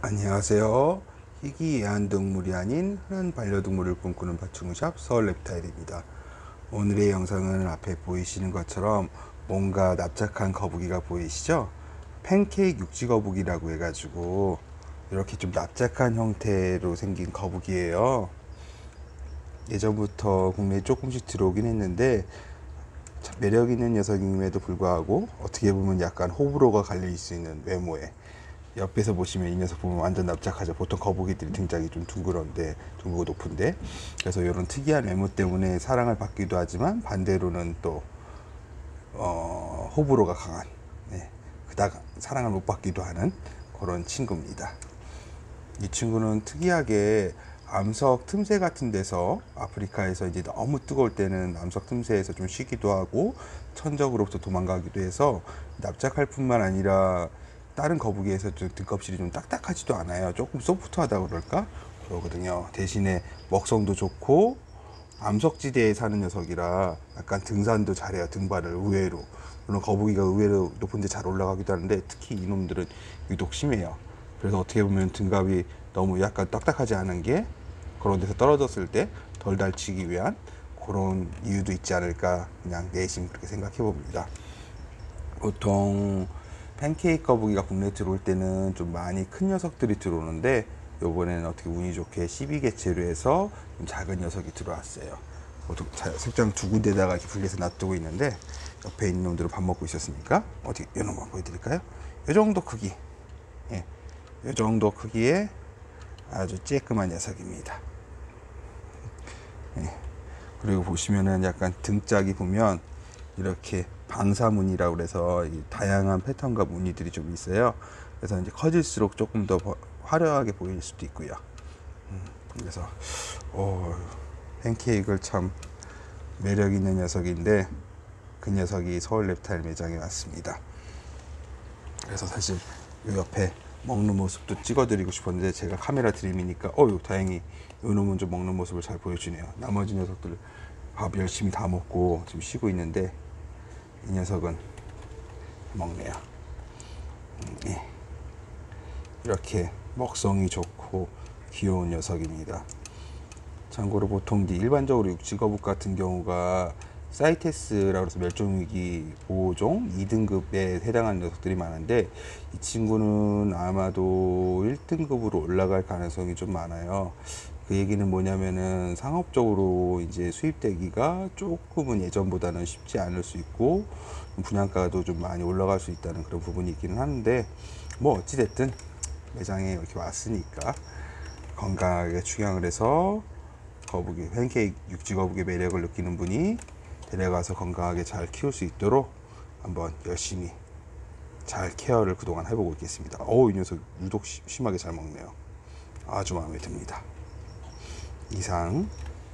안녕하세요. 희귀 애완동물이 아닌 흔한 반려동물을 꿈꾸는 파충류샵 서울랩타일입니다. 오늘의 영상은 앞에 보이시는 것처럼 뭔가 납작한 거북이가 보이시죠? 팬케이크 육지거북이라고 해가지고 이렇게 좀 납작한 형태로 생긴 거북이에요. 예전부터 국내에 조금씩 들어오긴 했는데 참 매력 있는 녀석임에도 불구하고 어떻게 보면 약간 호불호가 갈릴 수 있는 외모에, 옆에서 보시면 이 녀석 보면 완전 납작하죠. 보통 거북이들이 등짝이 좀 둥글고 높은데, 그래서 이런 특이한 외모 때문에 사랑을 받기도 하지만 반대로는 또 호불호가 강한, 그닥 사랑을 못 받기도 하는 그런 친구입니다. 이 친구는 특이하게 암석 틈새 같은 데서, 아프리카에서 이제 너무 뜨거울 때는 암석 틈새에서 좀 쉬기도 하고 천적으로부터 도망가기도 해서 납작할 뿐만 아니라 다른 거북이에서 좀 등껍질이 좀 딱딱하지도 않아요. 조금 소프트하다 그럴까? 그러거든요. 대신에 먹성도 좋고 암석지대에 사는 녀석이라 약간 등산도 잘해요. 등반을 의외로. 물론 거북이가 의외로 높은 데 잘 올라가기도 하는데 특히 이놈들은 유독 심해요. 그래서 어떻게 보면 등갑이 너무 약간 딱딱하지 않은 게 그런 데서 떨어졌을 때 덜 다치기 위한 그런 이유도 있지 않을까, 그냥 내심 그렇게 생각해 봅니다. 보통 팬케이크 거북이가 국내에 들어올 때는 좀 많이 큰 녀석들이 들어오는데, 요번에는 어떻게 운이 좋게 12개체로 해서 좀 작은 녀석이 들어왔어요. 보통 색장 두 군데다가 이렇게 분리해서 놔두고 있는데, 옆에 있는 놈들은 밥 먹고 있었으니까 어디 이 놈만 보여드릴까요? 이 정도 크기, 이 정도 크기의 아주 쬐끄만 녀석입니다. 그리고 보시면은 약간 등짝이 보면 이렇게 방사무늬라고 그래서 다양한 패턴과 무늬들이 좀 있어요. 그래서 이제 커질수록 조금 더 화려하게 보일 수도 있고요. 그래서 팬케이크를 참 매력 있는 녀석인데, 그 녀석이 서울랩타일 매장에 왔습니다. 그래서 사실 이 옆에 먹는 모습도 찍어드리고 싶었는데 제가 카메라 드림이니까 다행히 이 놈은 좀 먹는 모습을 잘 보여주네요. 나머지 녀석들 밥 열심히 다 먹고 지금 쉬고 있는데 이 녀석은 먹네요. 이렇게 먹성이 좋고 귀여운 녀석입니다. 참고로 보통 일반적으로 육지거북 같은 경우가 사이테스라고 해서 멸종위기 보호종 2등급에 해당하는 녀석들이 많은데, 이 친구는 아마도 1등급으로 올라갈 가능성이 좀 많아요. 그 얘기는 뭐냐면은 상업적으로 이제 수입되기가 조금은 예전보다는 쉽지 않을 수 있고 분양가도 좀 많이 올라갈 수 있다는 그런 부분이 있기는 하는데, 뭐 어찌됐든 매장에 이렇게 왔으니까 건강하게 축양을 해서 거북이, 팬케이크 육지거북의 매력을 느끼는 분이 데려가서 건강하게 잘 키울 수 있도록 한번 열심히 잘 케어를 그동안 해보고 있겠습니다. 이 녀석 유독 심하게 잘 먹네요. 아주 마음에 듭니다. 이상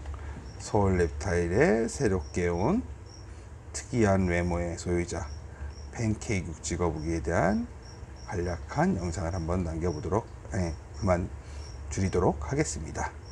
서울랩타일의 새롭게 온 특이한 외모의 소유자 팬케이크 육지거북이에 대한 간략한 영상을 한번 남겨보도록, 그만 줄이도록 하겠습니다.